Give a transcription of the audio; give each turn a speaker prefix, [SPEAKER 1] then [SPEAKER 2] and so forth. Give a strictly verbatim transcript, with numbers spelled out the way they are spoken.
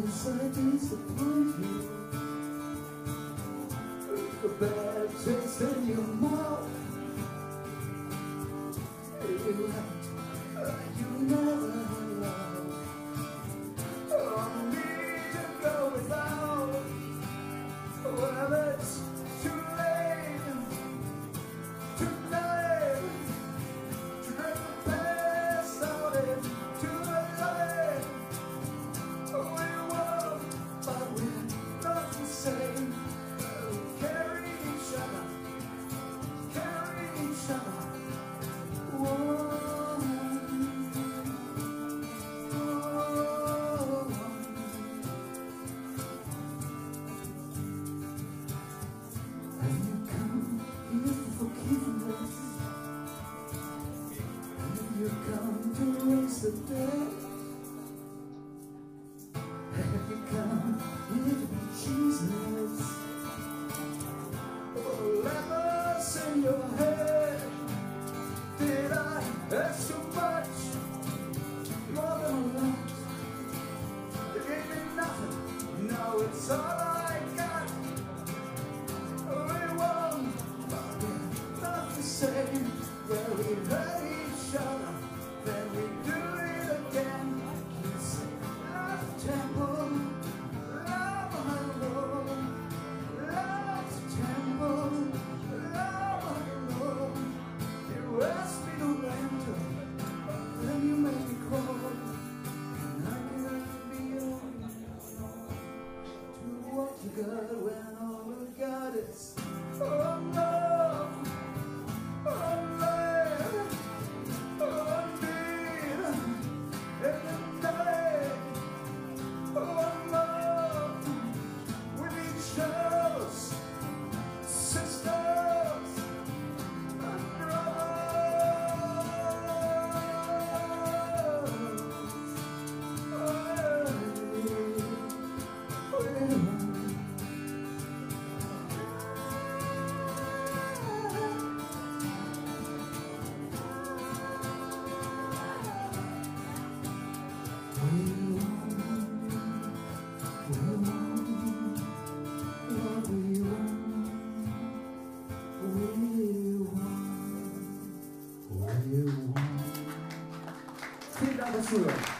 [SPEAKER 1] guess I disappoint you. A bad taste in your mouth. You act like you never had love. Oh, me to go without. Well, it's too late tonight to rip the past out into the light. We were, but we're not the same. We carry each other, carry each other. Whoa. You come to raise the dead. Have you come here to be Jesus? Oh, lepers in your head. Did I ask too much? More than a lot. You gave me nothing. Now it's all I got. We won't, but we're not the same. Yeah, we hurt each other, then we do it again. You say, love temple, love alone, love temple, love alone. You ask me to enter, then you make me crawl, and I can't be on to what you got when all we got is oh no. Vielen Dank dafür.